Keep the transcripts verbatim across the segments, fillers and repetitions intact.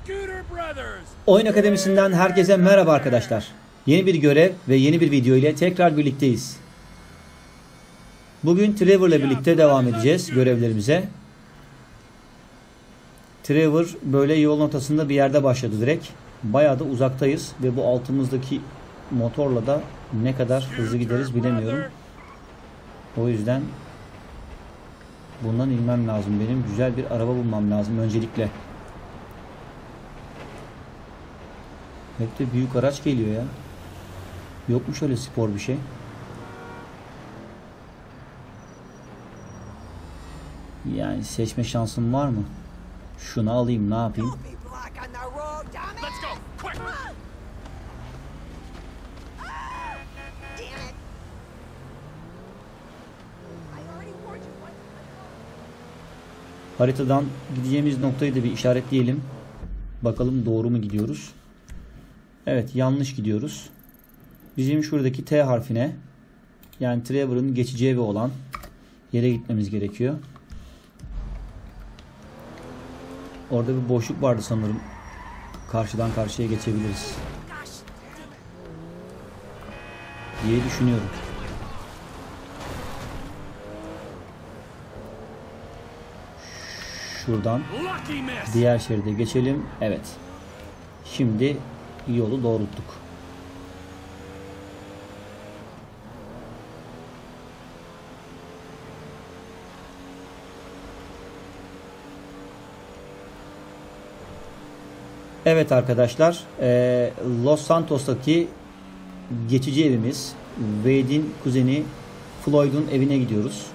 Oyun Akademisi'nden herkese merhaba arkadaşlar. Yeni bir görev ve yeni bir video ile tekrar birlikteyiz. Bugün Trevor ile birlikte devam edeceğiz görevlerimize. Trevor böyle yolun ortasında bir yerde başladı direkt. Bayağı da uzaktayız ve bu altımızdaki motorla da ne kadar hızlı gideriz bilemiyorum. O yüzden bundan inmem lazım benim. Güzel bir araba bulmam lazım öncelikle. Hep de büyük araç geliyor ya. Yok mu şöyle spor bir şey? Yani seçme şansım var mı? Şunu alayım, ne yapayım? Haritadan gideceğimiz noktayı da bir işaretleyelim. Bakalım doğru mu gidiyoruz? Evet, yanlış gidiyoruz. Bizim şuradaki T harfine, yani Trevor'ın geçici evi olan yere gitmemiz gerekiyor. Orada bir boşluk vardı sanırım. Karşıdan karşıya geçebiliriz diye düşünüyorum. Şuradan diğer şeride geçelim. Evet. Şimdi yolu doğrulttuk. Evet arkadaşlar, e, Los Santos'taki geçici evimiz Wade'in kuzeni Floyd'un evine gidiyoruz.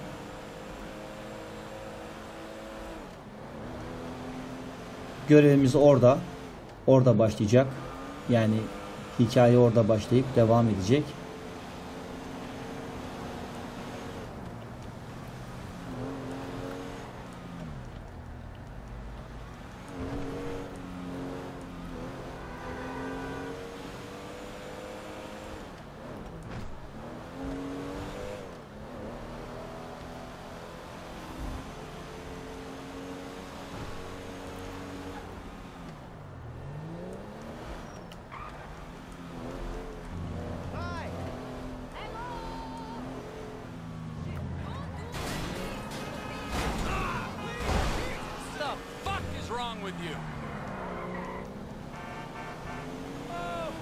Görevimiz orada. Orada başlayacak. Yani hikaye orada başlayıp devam edecek. With you. Oh.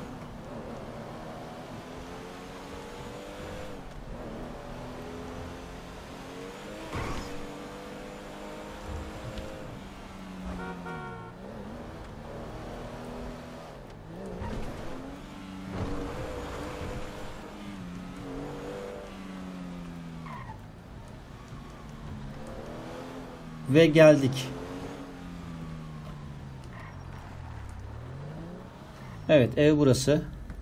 Ve geldik. Evet, ev burası.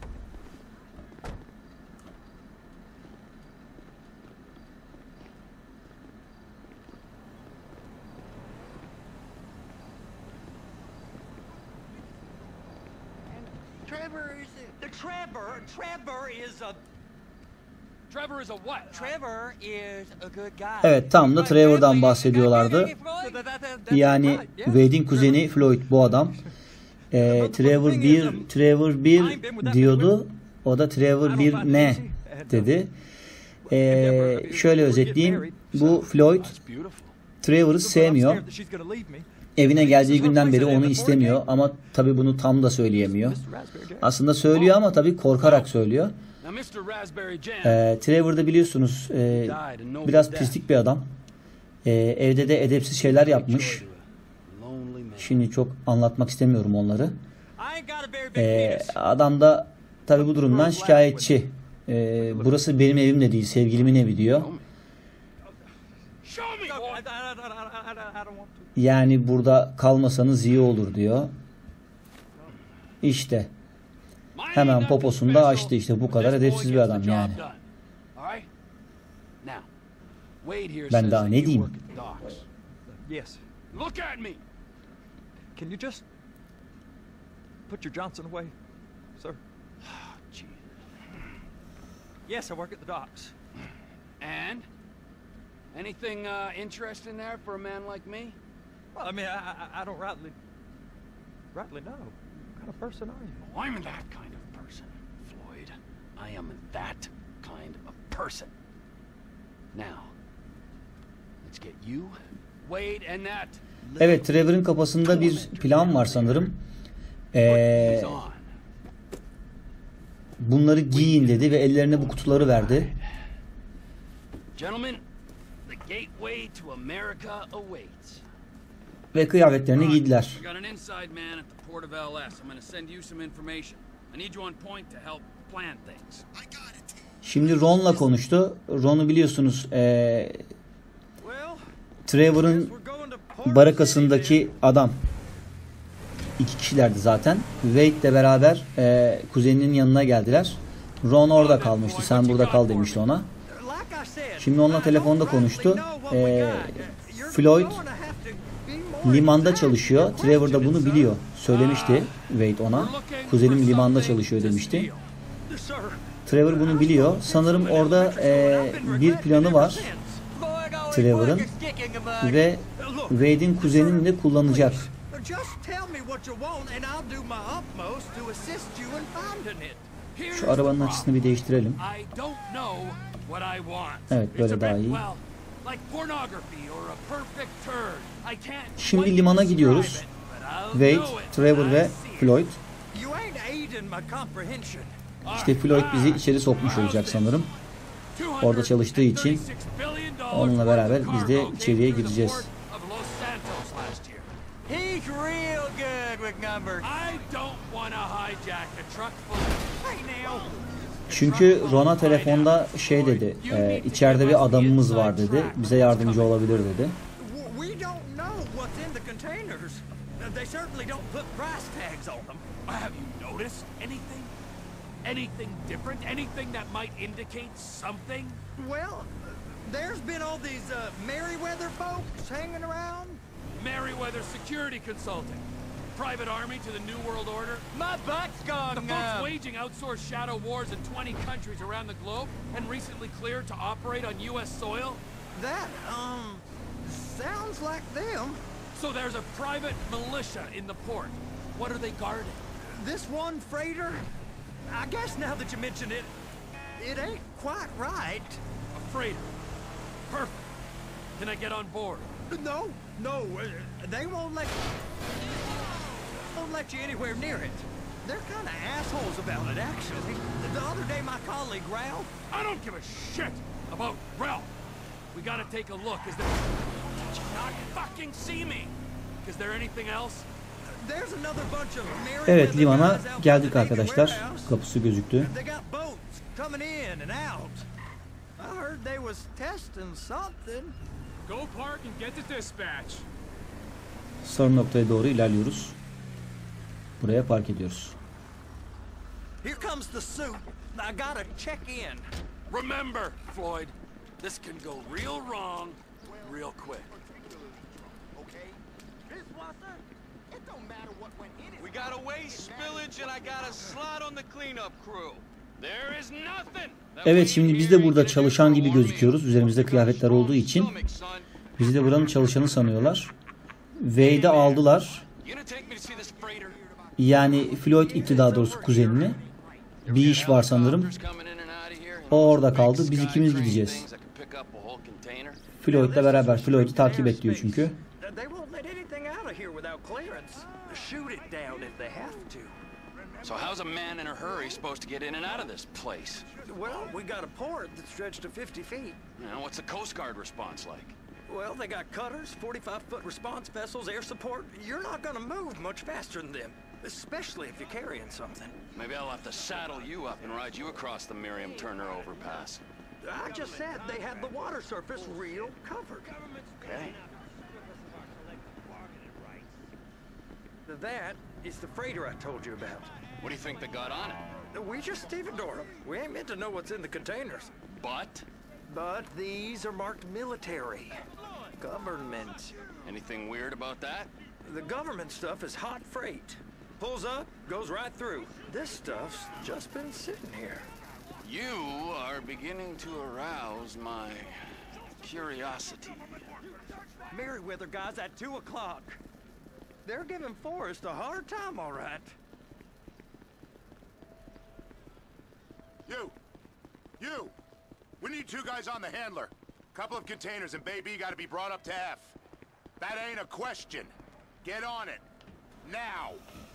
Trevor is a, the Trevor. Trevor is a. Trevor is a what? Trevor is a good guy. Evet, tam da Trevor'dan bahsediyorlardı. Yani Wade'in kuzeni Floyd bu adam. E, Trevor bir Trevor bir diyordu. O da Trevor bir ne dedi. E, şöyle özetleyeyim. Bu Floyd Trevor'ı sevmiyor. Evine geldiği günden beri onu istemiyor. Ama tabii bunu tam da söyleyemiyor. Aslında söylüyor ama tabii korkarak söylüyor. E, Trevor da biliyorsunuz e, biraz pislik bir adam. E, evde de edepsiz şeyler yapmış. Şimdi çok anlatmak istemiyorum onları. Ee, adam da tabi bu durumdan şikayetçi. Ee, burası benim evim de değil, sevgilimin evi diyor. Yani burada kalmasanız iyi olur diyor. İşte. Hemen poposunu da açtı, işte bu kadar edepsiz bir adam yani. Ben daha ne diyeyim? Can you just put your Johnson away, sir? Yes, I work at the docks. And? Anything uh, interesting there for a man like me? Well, I mean, I, I, I don't rightly... rightly know. What kind of person are you? Oh, I'm that kind of person, Floyd. I am that kind of person. Now, let's get you, Wade, and that. Evet, Trevor'ın kafasında bir plan var sanırım. Ee, bunları giyin dedi ve ellerine bu kutuları verdi. Gentlemen, the gateway to America awaits. Ve kıyafetlerini giydiler. I got an inside man at the port of L S. I'm going to send you some information. I need you on point to help plan things. Şimdi Ron'la konuştu. Ron'u biliyorsunuz, ee, Trevor'ın barakasındaki adam. İki kişilerdi zaten. Wade'le beraber ee, kuzeninin yanına geldiler. Ron orada kalmıştı. Sen burada kal demişti ona. Şimdi onunla telefonda konuştu. Ee, Floyd limanda çalışıyor. Trevor da bunu biliyor. Söylemişti Wade ona. Kuzenim limanda çalışıyor demişti. Trevor bunu biliyor. Sanırım orada e, bir planı var Trevor'ın ve Wade'in kuzenini de kullanacak. Şu arabanın açısını bir değiştirelim. Evet, böyle daha iyi. Şimdi limana gidiyoruz. Wade, Trevor ve Floyd. İşte Floyd bizi içeri sokmuş olacak sanırım. Orada çalıştığı için onunla beraber biz de içeriye gireceğiz. Çünkü Ron'a telefonda şey dedi, e, içeride bir adamımız var dedi, bize yardımcı olabilir dedi. Anything different? Anything that might indicate something? Well, there's been all these uh, Merryweather folks hanging around. Merryweather Security Consulting. Private army to the New World Order. My butt's gone. The folks waging outsourced shadow wars in twenty countries around the globe and recently cleared to operate on U S soil. That, um, sounds like them. So there's a private militia in the port. What are they guarding? This one freighter? I guess now that you mention it, it ain't quite right. A freighter. Perfect. Can I get on board? No, no, uh, they won't let won't let you anywhere near it. They're kind of assholes about it, actually. The other day, my colleague Ralph. I don't give a shit about Ralph. We gotta take a look. Is there? Did you not fucking see me? Is there anything else? Evet, limana geldik arkadaşlar. Kapısı gözüktü. Sarı noktaya doğru ilerliyoruz. Buraya park ediyoruz. Remember, Floyd, this can go real wrong, real quick. We got a waste spillage and I got a slot on the cleanup crew. There is nothing. Evet, şimdi biz de burada çalışan gibi gözüküyoruz. Üzerimizde kıyafetler olduğu için bizi de buranın çalışanı sanıyorlar. Wade'i aldılar. Yani Floyd itti daha doğrusu kuzenini. Bir iş var sanırım. O orada kaldı. Biz ikimiz gideceğiz. Floyd'la beraber. Floyd'u takip et diyor çünkü. Shoot it down if they have to. So how's a man in a hurry supposed to get in and out of this place? Well, we got a port that's stretched to fifty feet. Now, what's the Coast Guard response like? Well, they got cutters, forty-five foot response vessels, air support. You're not gonna move much faster than them, especially if you're carrying something. Maybe I'll have to saddle you up and ride you across the Miriam Turner overpass. I just said they had the water surface real covered. Okay. That is the freighter I told you about. What do you think they got on it? We just stevedore them. We ain't meant to know what's in the containers. But? But these are marked military. Government. Anything weird about that? The government stuff is hot freight. Pulls up, goes right through. This stuff's just been sitting here. You are beginning to arouse my curiosity. Merryweather guys at two o'clock. They're giving Forrest a hard time, all right. You! You! We need two guys on the handler. Couple of containers and Bay B gotta be brought up to F. That ain't a question. Get on it. Now!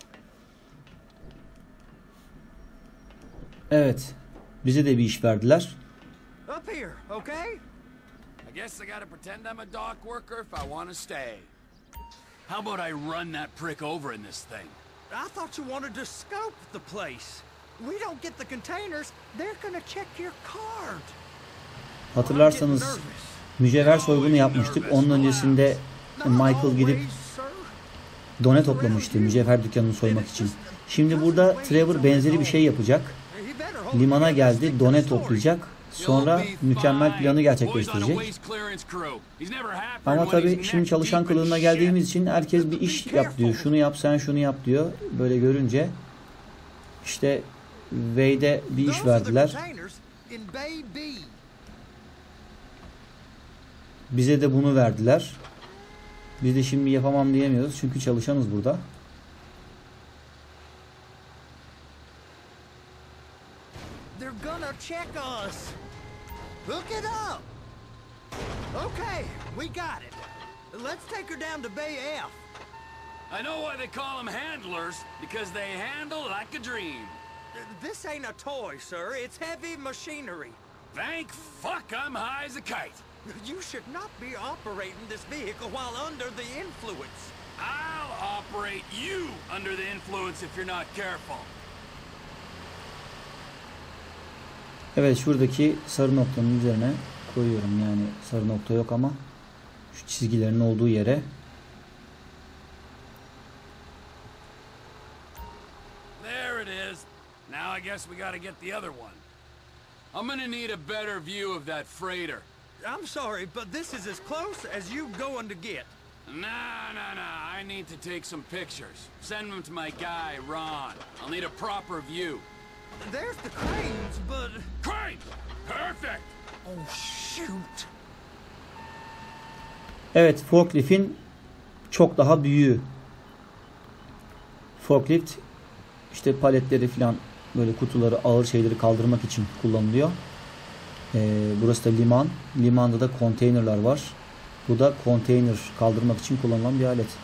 Evet. Bize de bir iş verdiler. Up here, okay? I guess I gotta pretend I'm a dock worker if I want to stay. How about I run that prick over in this thing? I thought you wanted to scope the place. We don't get the containers, they're gonna check your card. Hatırlarsanız mücevher soygunu yapmıştık. Onun öncesinde Michael gidip done toplamıştı mücevher dükkanını soymak için. Şimdi burada Trevor benzeri bir şey yapacak. Limana geldi, done toplayacak. Sonra mükemmel planı gerçekleştirecek. Ama tabii şimdi çalışan kılığına geldiğimiz için herkes bir iş yap diyor. Şunu yap, sen şunu yap diyor. Böyle görünce işte Wade'e bir iş verdiler. Bize de bunu verdiler. Biz de şimdi yapamam diyemiyoruz çünkü çalışanız burada. They're gonna check us. Hook it up. Okay, we got it. Let's take her down to Bay F. I know why they call them handlers, because they handle like a dream. This ain't a toy, sir. It's heavy machinery. Thank fuck I'm high as a kite. You should not be operating this vehicle while under the influence. I'll operate you under the influence if you're not careful. Evet, şuradaki sarı noktanın üzerine koyuyorum. Yani sarı nokta yok ama şu çizgilerin olduğu yere. There it is. Now I guess we gotta get the other one. I'm gonna need a better view of that freighter. I'm sorry, but this is as close as you going to get. Nah, nah, nah. I need to take some pictures. Send them to my guy, Ron. I'll need a proper view. There's the cranes, but... Crane! Perfect! Oh, shoot. Evet, forklift'in çok daha büyüğü. Forklift işte paletleri falan böyle kutuları, ağır şeyleri kaldırmak için kullanılıyor. Ee, burası da liman. Limanda da konteynerlar var. Bu da konteyner kaldırmak için kullanılan bir alet.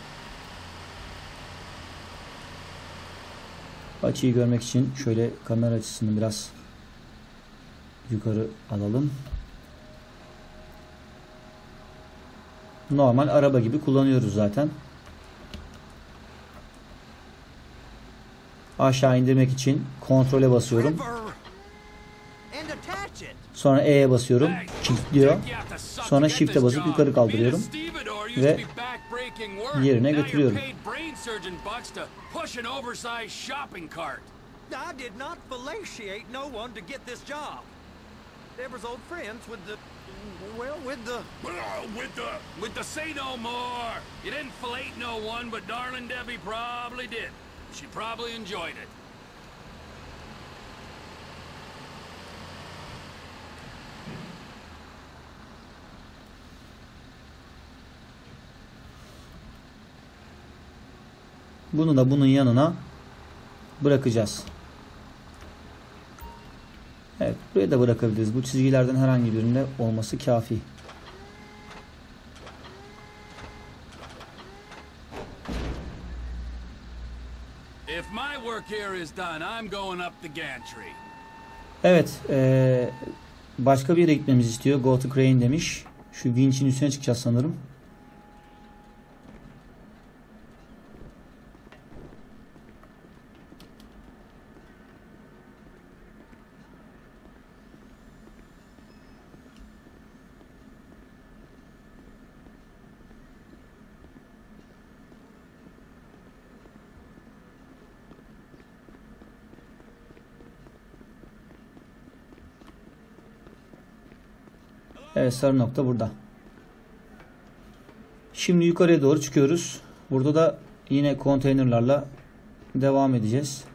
Açıyı görmek için şöyle kamera açısını biraz yukarı alalım. Normal araba gibi kullanıyoruz zaten. Aşağı indirmek için kontrole basıyorum. Sonra E'ye basıyorum. Kilitliyor. Sonra Shift'e basıp yukarı kaldırıyorum. Ve yerine götürüyorum. I did not fellatiate no one to get this job. They was old friends with the, well, with the... With the... With the say no more. You didn't fellate no one, but darling Debbie probably did. She probably enjoyed it. Bunu da bunun yanına bırakacağız. Evet, buraya da bırakabiliriz. Bu çizgilerden herhangi birinde olması kafi. If my work here is done, I'm going up the gantry. Evet, ee, başka bir yere gitmemizi istiyor. Go to crane demiş. Şu vinçin üstüne çıkacağız sanırım. Evet, sarı nokta burada. Şimdi yukarıya doğru çıkıyoruz. Burada da yine konteynerlarla devam edeceğiz.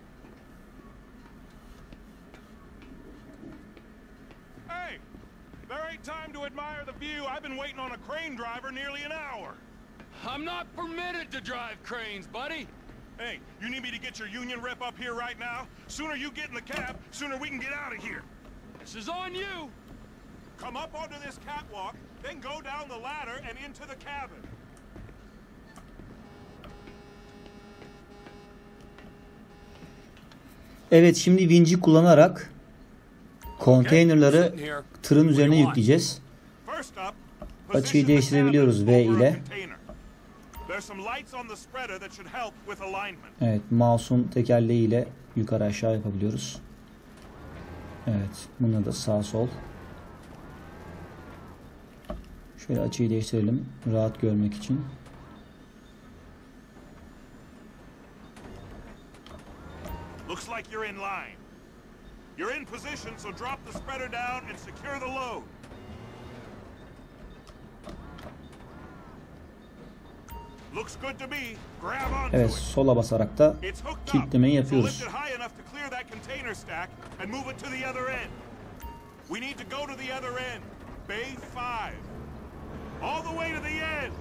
Hey! There ain't time to admire the view. I've been waiting on a crane driver nearly an hour. I'm not permitted to drive cranes, buddy. Hey, you need me to get your union rep up here right now? Sooner you get in the cab, sooner we can get out of here. This is on you. Come up onto this catwalk, then go down the ladder and into the cabin. Evet, şimdi vinci kullanarak konteynerları tırın üzerine yükleyeceğiz. First up, Açıyı değiştirebiliyoruz V ile. There's some lights on the spreader that should help with alignment. Evet, mouse'un tekerleğiyle yukarı aşağı yapabiliyoruz. Evet, bunda da sağ sol. Şöyle açıyı değiştirelim rahat görmek için. Looks like you're in line. You're in position, so drop the spreader down and secure the load. Looks good to me. Grab onto Evet, it. sola basarak da It's hooked up. kilitlemeyi So yapıyoruz. lift it high enough to clear that container stack and move it to the other end. We need to go to the other end. Bay five. All the way to the end.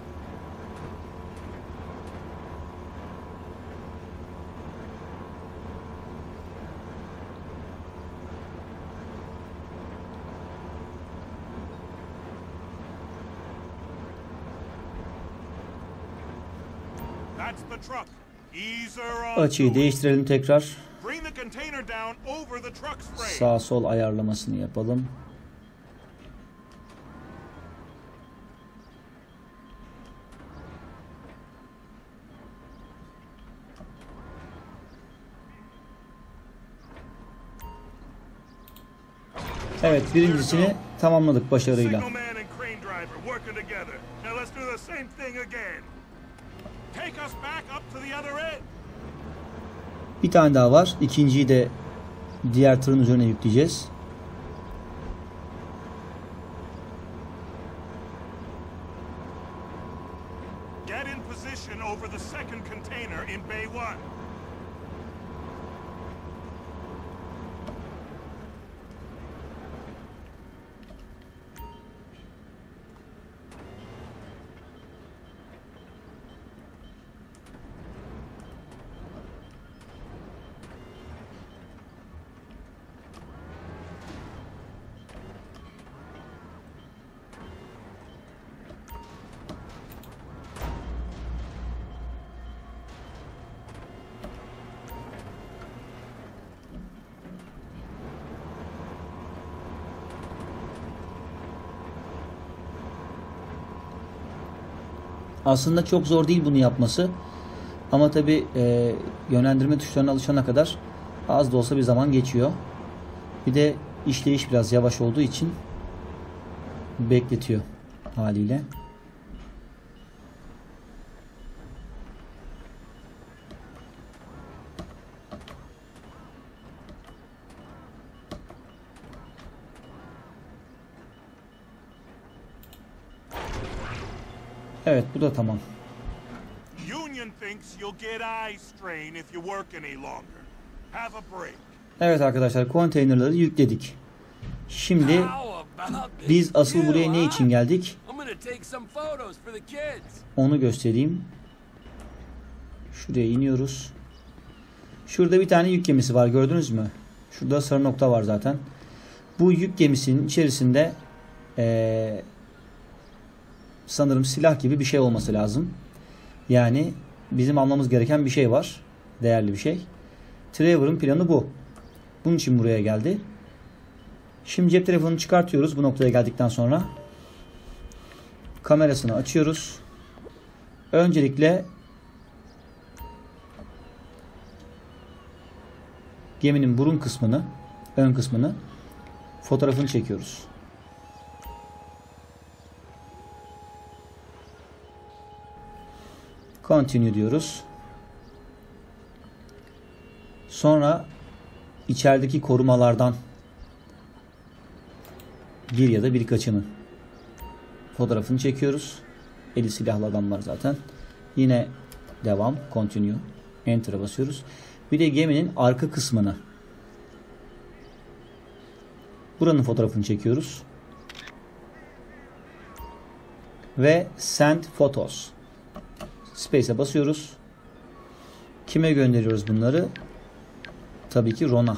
That's the truck. Ease her on. Açıyı değiştirelim tekrar. Bring the container down over the truck's frame. Sağ sol ayarlamasını yapalım. Evet, birincisini tamamladık başarıyla. Signalman and crane driver working together. Now let's do the same thing again. Take us back up to the other end. Bir tane daha var. İkinciyi de diğer tırın üzerine yükleyeceğiz. Get in position over the second container in Bay one. Aslında çok zor değil bunu yapması. Ama tabi e, yönlendirme tuşlarına alışana kadar az da olsa bir zaman geçiyor. Bir de işleyiş biraz yavaş olduğu için bekletiyor haliyle. Evet, bu da tamam. Union thinks you'll get eye strain if you work any longer. Have a break. Evet arkadaşlar, konteynerları yükledik. Şimdi How about this biz asıl view, buraya ne huh? için geldik? I'm gonna take some photos for the kids. Onu göstereyim. Şuraya iniyoruz. Şurada bir tane yük gemisi var, gördünüz mü? Şurada sarı nokta var zaten. Bu yük gemisinin içerisinde ee, sanırım silah gibi bir şey olması lazım. Yani bizim almamız gereken bir şey var. Değerli bir şey. Trevor'ın planı bu. Bunun için buraya geldi. Şimdi cep telefonunu çıkartıyoruz bu noktaya geldikten sonra. Kamerasını açıyoruz. Öncelikle geminin burun kısmını, ön kısmını fotoğrafını çekiyoruz. Continue diyoruz. Sonra içerideki korumalardan bir ya da birkaçını fotoğrafını çekiyoruz. Eli silahlı adamlar zaten. Yine devam, continue, enter'a basıyoruz. Bir de geminin arka kısmını, buranın fotoğrafını çekiyoruz. ve Send Photos. Space'e basıyoruz. Kime gönderiyoruz bunları? Tabii ki Ron'a.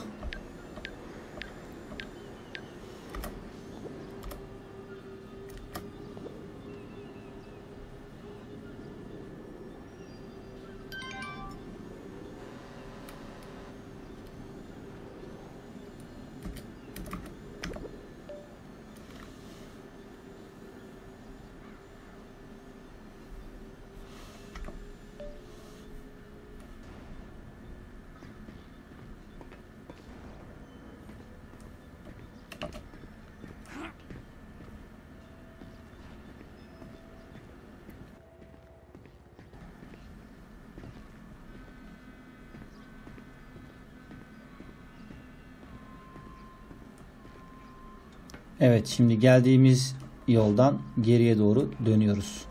Evet, şimdi geldiğimiz yoldan geriye doğru dönüyoruz.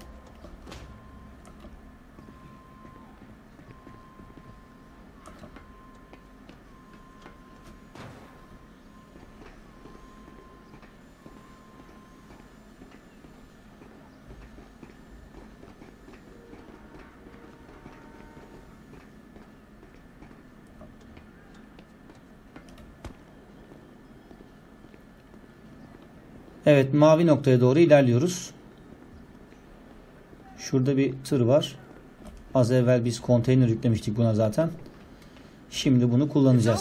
Evet, mavi noktaya doğru ilerliyoruz. Şurada bir tır var. Az evvel biz konteyner yüklemiştik buna zaten. Şimdi bunu kullanacağız.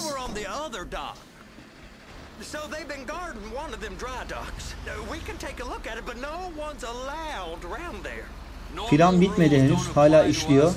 Plan bitmedi henüz. Hala işliyor.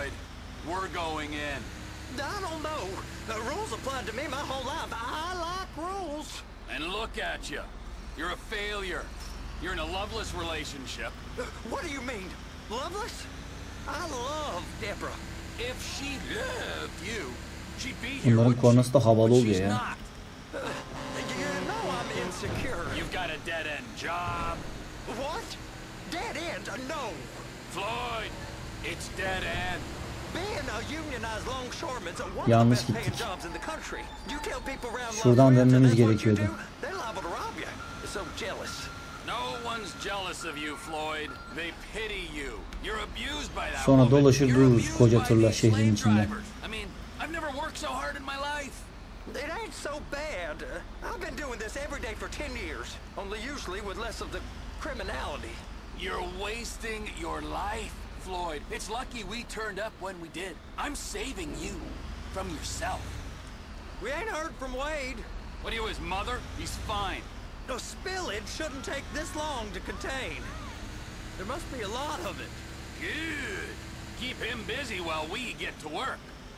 You're a failure. You're in a loveless relationship. What do you mean? Loveless? I love Deborah. If she loved you, she'd be here. Bunların kornası da havalı oluyor She's ya. not. You know I'm insecure. You've got a dead-end job. What? Dead end? No. Floyd, it's dead end. Being a unionized longshoreman's one of Yalnız the best paying gittik. jobs in the country. You tell people around Şuradan Los Rios dönmemiz that that's what you gerekiyordu. do, they're liable to rob you. So jealous. No one's jealous of you, Floyd. They pity you. You're abused by that Sonra woman. dolaşır You're dururuz abused koca by tırla these şehrin slave içinde. drivers. I mean, I've never worked so hard in my life. It ain't so bad. Uh, I've been doing this every day for ten years, only usually with less of the criminality. You're wasting your life, Floyd. It's lucky we turned up when we did. I'm saving you from yourself. We ain't heard from Wade. What are you, his mother? He's fine. The spillage shouldn't take this long to contain. There must be a lot of it. Good. Keep him busy while we get to work.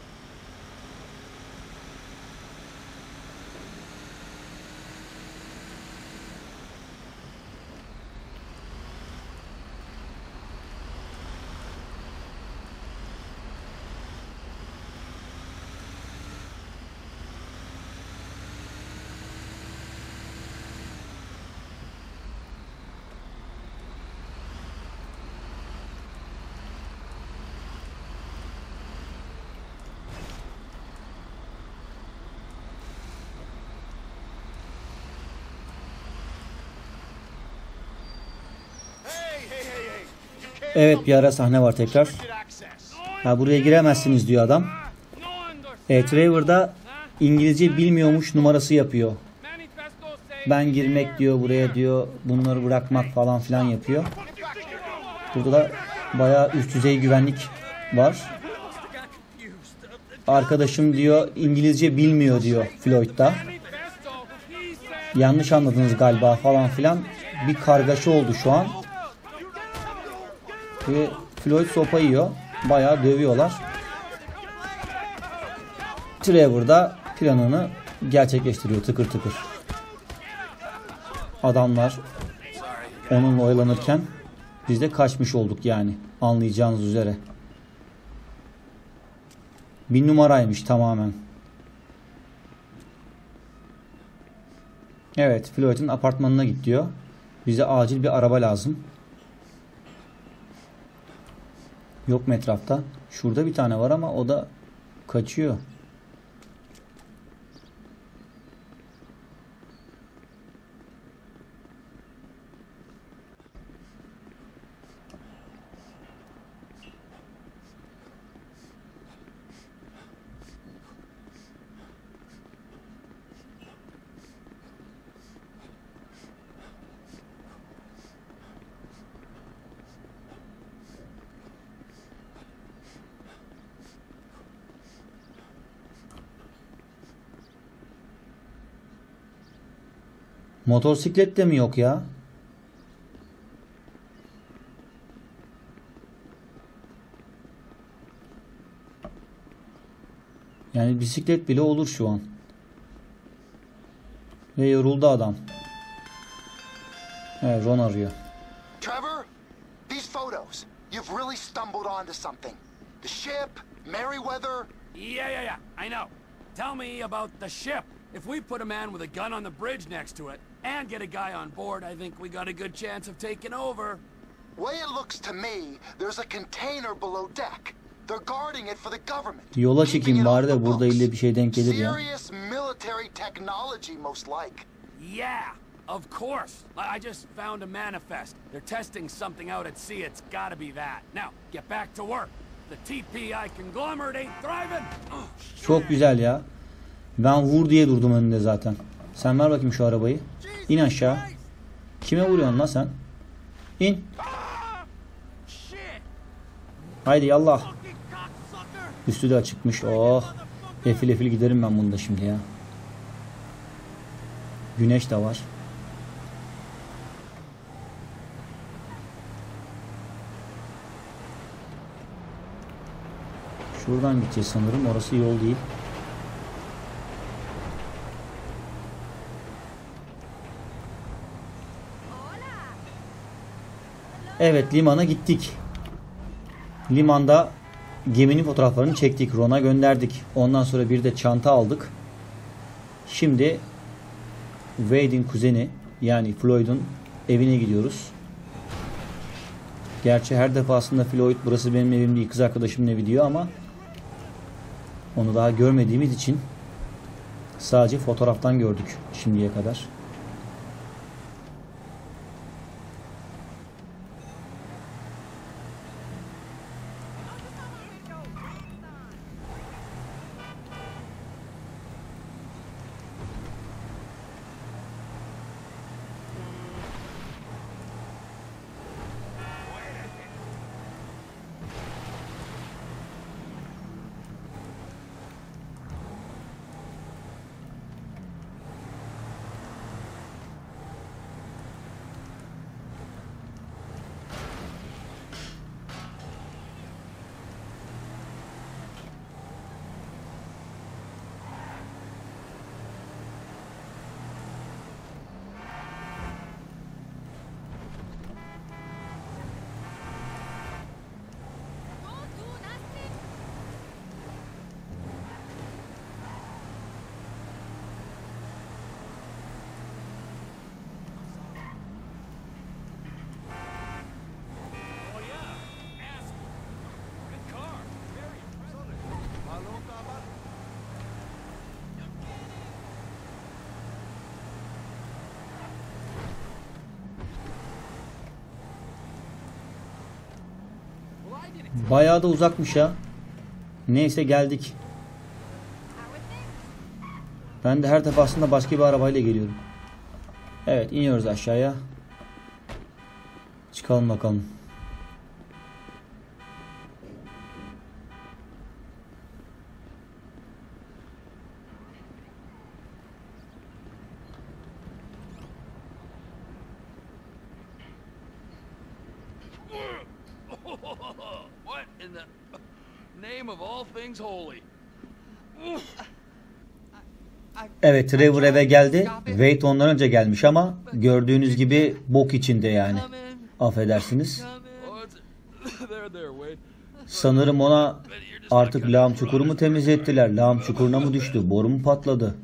Evet, bir ara sahne var tekrar. Ha, buraya giremezsiniz diyor adam. E, Trevor'da İngilizce bilmiyormuş numarası yapıyor. Ben girmek diyor buraya diyor. Bunları bırakmak falan filan yapıyor. Burada da bayağı üst düzey güvenlik var. Arkadaşım diyor İngilizce bilmiyor diyor Floyd'da. Yanlış anladınız galiba falan filan. Bir kargaşa oldu şu an. Ve Floyd sopa yiyor. Bayağı dövüyorlar. Trevor da planını gerçekleştiriyor tıkır tıkır. Adamlar onunla oyalanırken biz de kaçmış olduk yani. Anlayacağınız üzere. Bir numaraymış tamamen. Evet, Floyd'un apartmanına git diyor. Bize acil bir araba lazım. Yok mu etrafta? Şurada bir tane var ama o da kaçıyor. Motosiklet de mi yok ya? Yani bisiklet bile olur şu an. Ve yoruldu adam. Evet, Ron arıyor. Trevor, these photos. You've really stumbled onto something. The ship, Merryweather. Yeah, yeah, yeah, I know. Tell me about the ship. If we put a man with a gun on the bridge next to it and get a guy on board, I think we got a good chance of taking over. Way it looks to me, there's a container below deck. They're guarding it for the government. Yola çekeyim bari de burada ille bir şey denk gelir ya. Serious military technology most like. Yeah, of course. I I just found a manifest. They're testing something out at sea. It's gotta be that. Now, get back to work. The T P I conglomerate ain't thriving. Çok güzel ya. Ben vur diye durdum önünde zaten. Sen ver bakayım şu arabayı. İn aşağı. Kime vuruyorsun lan sen? İn. Haydi yallah. Üstü de açıkmış. Oh. Efil efil giderim ben bunda şimdi ya. Güneş de var. Şuradan gideceğiz sanırım. Orası yol değil. Evet, limana gittik. Limanda geminin fotoğraflarını çektik. Ron'a gönderdik. Ondan sonra bir de çanta aldık. Şimdi Wade'in kuzeni yani Floyd'un evine gidiyoruz. Gerçi her defasında Floyd burası benim evim değil, kız arkadaşımın evi diyor ama onu daha görmediğimiz için sadece fotoğraftan gördük şimdiye kadar. Bayağı da uzakmış ya. Neyse geldik. Ben de her defasında başka bir arabayla geliyorum. Evet, iniyoruz aşağıya. Çıkalım bakalım. What in the name of all things holy? Evet, Trevor eve geldi. Wade ondan önce gelmiş ama gördüğünüz gibi bok içinde yani. Affedersiniz. Sanırım ona artık lağım çukuru mu temizlettiler? Lağım çukuruna mı düştü? Boru mu patladı?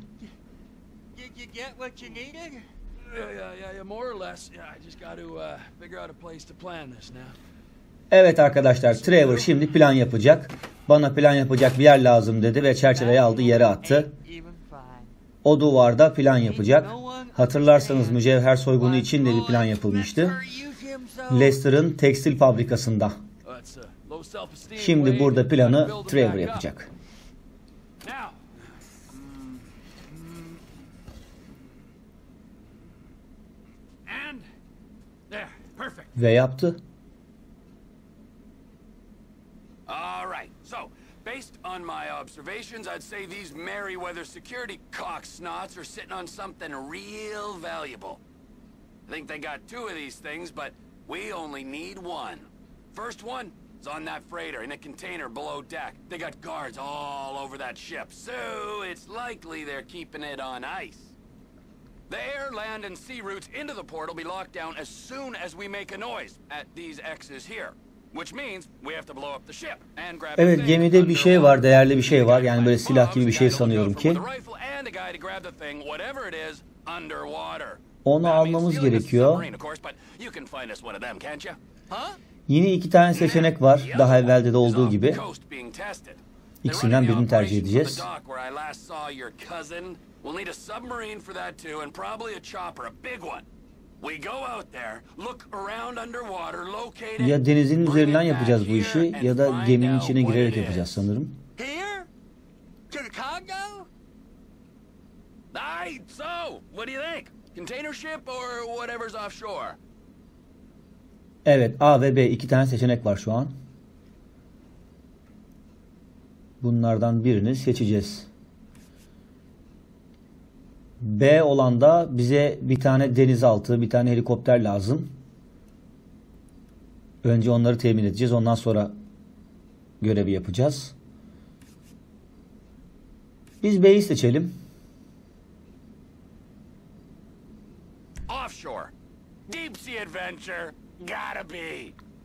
Evet arkadaşlar, Trevor şimdi plan yapacak. Bana plan yapacak bir yer lazım dedi ve çerçeveyi aldı, yere attı. O duvarda plan yapacak. Hatırlarsanız mücevher soygunu için de bir plan yapılmıştı. Lester'ın tekstil fabrikasında. Şimdi burada planı Trevor yapacak. Ve yaptı. Based on my observations, I'd say these Merryweather security cocksnots are sitting on something real valuable. I think they got two of these things, but we only need one. First one is on that freighter in a container below deck. They got guards all over that ship, so it's likely they're keeping it on ice. The air, land, and sea routes into the port will be locked down as soon as we make a noise at these X's here. Which means we have to blow up the ship and grab. Evet, gemide bir şey var, değerli bir şey var. Yani böyle silah gibi bir şey sanıyorum ki. Onu almamız gerekiyor. Yine iki tane seçenek var. Daha evvelde de olduğu gibi. İkisinden birini tercih edeceğiz. Ya denizin üzerinden yapacağız bu işi ya da geminin içine girerek yapacağız sanırım. Evet, A ve B iki tane seçenek var şu an. Bunlardan birini seçeceğiz. B olan da bize bir tane denizaltı, bir tane helikopter lazım. Önce onları temin edeceğiz. Ondan sonra görevi yapacağız. Biz B'yi seçelim. Offshore. Deep sea adventure. Gotta be.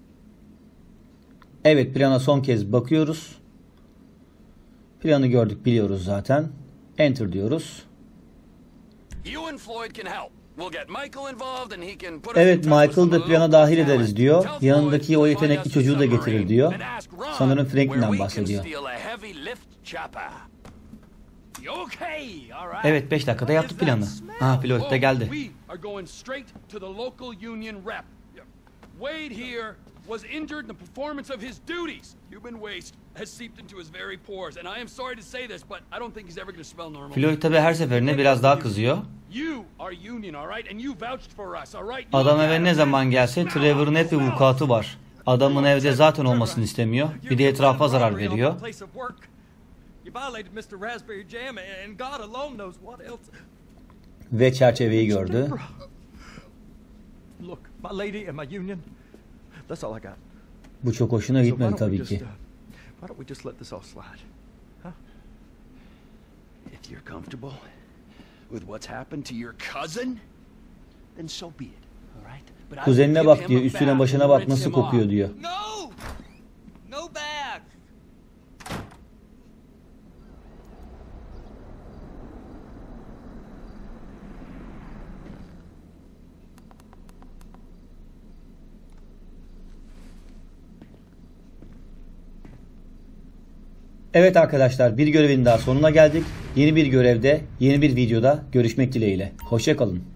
Evet, plana son kez bakıyoruz. Planı gördük, biliyoruz zaten. Enter diyoruz. Evet, Michael da plana dahil ederiz diyor. Yanındaki o yetenekli çocuğu da getirir diyor. Sanırım Franklin'den bahsediyor. Evet, beş dakikada yaptık planı. Aha, pilot da geldi. Was injured in the performance of his duties. Human waste has seeped into his very pores, and I am sorry to say this, but I don't think he's ever going to smell normal. Floyd tabii her seferinde biraz daha kızıyor. Adam eve ne zaman gelse Trevor'ın hep bir vukuatı var. Adamın evde zaten olmasını istemiyor. Bir de etrafa zarar veriyor. Ve çerçeveyi gördü. Look, my lady and my union. That's all I got. Bu çok hoşuna gitmedi tabii ki. Why don't we just let this all slide? Huh? If you're comfortable with what's happened to your cousin, then so be it. All right? Kuzenine bak diyor, üstüne başına bak nasıl kokuyor diyor. No! No bag! Evet arkadaşlar, bir görevin daha sonuna geldik. Yeni bir görevde, yeni bir videoda görüşmek dileğiyle. Hoşça kalın.